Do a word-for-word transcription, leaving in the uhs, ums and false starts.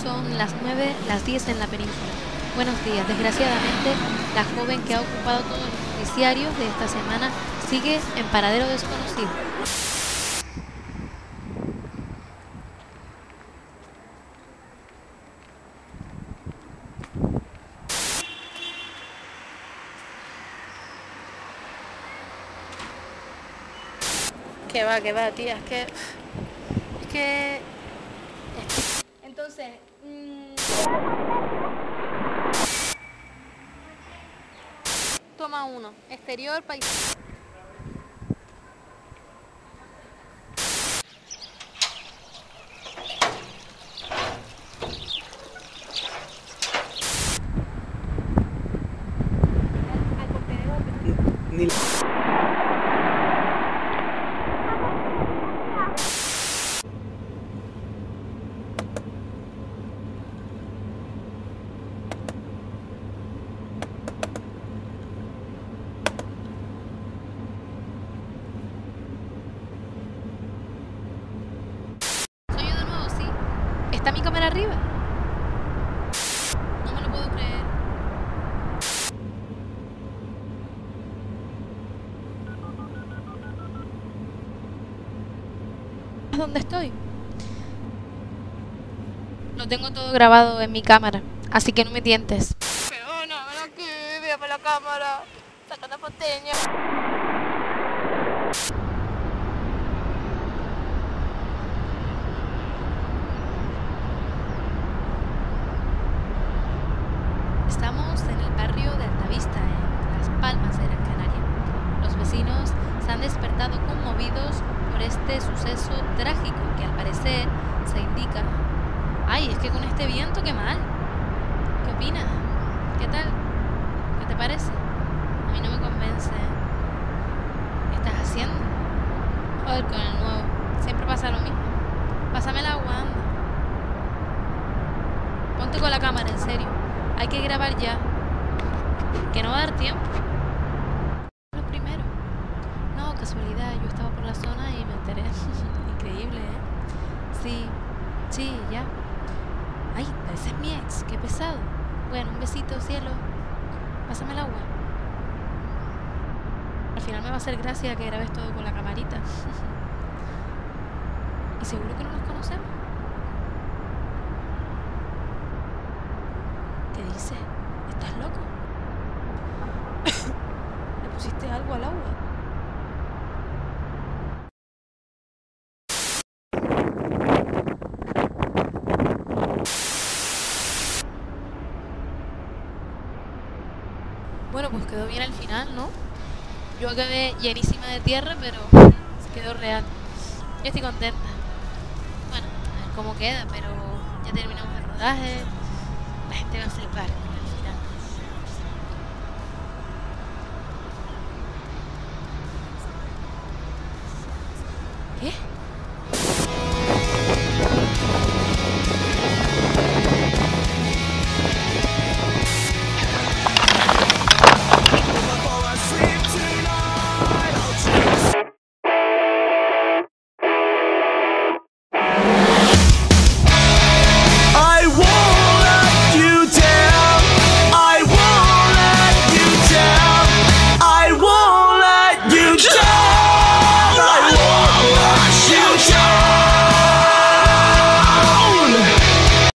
Son las nueve, las diez en la península. Buenos días. Desgraciadamente, la joven que ha ocupado todos los noticiarios de esta semana sigue en paradero desconocido. Que va, que va, tía, es que... Es que... Entonces... Mmm... Toma uno. Exterior, país... Al contenedor. Ni... ¿Soy yo de nuevo? Sí. ¿Está mi cámara arriba? No me lo puedo creer. ¿Dónde estoy? Lo tengo todo grabado en mi cámara, así que no me tientes. Pero no, ven aquí, mira para la cámara. Saca una foteña. Estamos en el barrio de Altavista, en Las Palmas de Gran Canaria. Los vecinos se han despertado conmovidos por este suceso trágico que al parecer se indica... ¡Ay, es que con este viento qué mal! ¿Qué opinas? ¿Qué tal? ¿Qué te parece? A mí no me convence. ¿Qué estás haciendo? Joder, con el nuevo. Siempre pasa lo mismo. Pásame el agua, anda. Ponte con la cámara, en serio. Hay que grabar ya. Que no va a dar tiempo. Lo primero. No, casualidad. Yo estaba por la zona y me enteré. Increíble, ¿eh? Sí, sí, ya. Ay, pero ese es mi ex. Qué pesado. Bueno, un besito, cielo. Pásame el agua. Al final me va a hacer gracia que grabes todo con la camarita. ¿Y seguro que no nos conocemos? ¿Qué dices? ¿Estás loco? ¿Le pusiste algo al agua? Bueno, pues quedó bien al final, ¿no? Yo quedé llenísima de tierra, pero quedó real. Yo estoy contenta. Bueno, a ver cómo queda, pero ya terminamos el rodaje. La gente va a flipar con el final. ¿Qué?